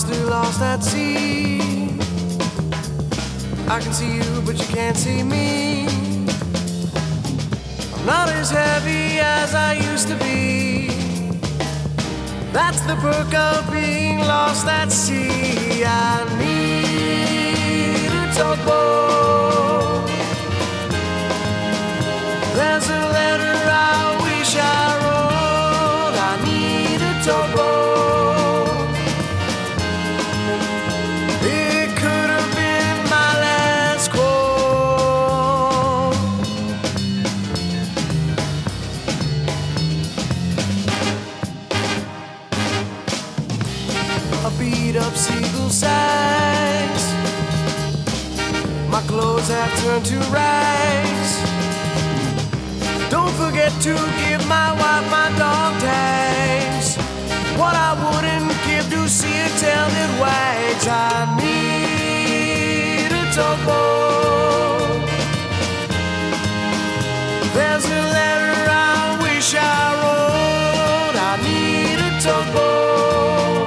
still lost at sea. I can see you, but you can't see me. I'm not as heavy as I used to be. That's the perk of being lost at sea. I need a tugboat. There's a letter I wish I wrote. I need a tugboat. It could have been my last quote. A beat up seagull sags. My clothes have turned to rags. Don't forget to give my wife my dog tags. What I wouldn't give to see a tail that wags. I need a tugboat. There's a letter I wish I wrote. I need a tugboat.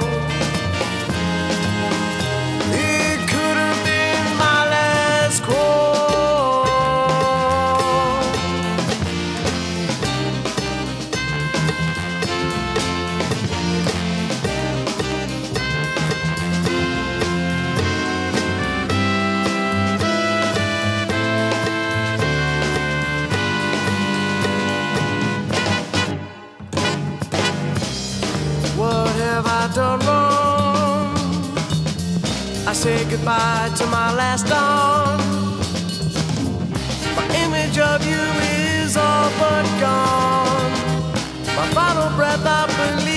It could have been my last quote. What have I done wrong? I say goodbye to my last dawn. My image of you is all but gone. My final breath I believe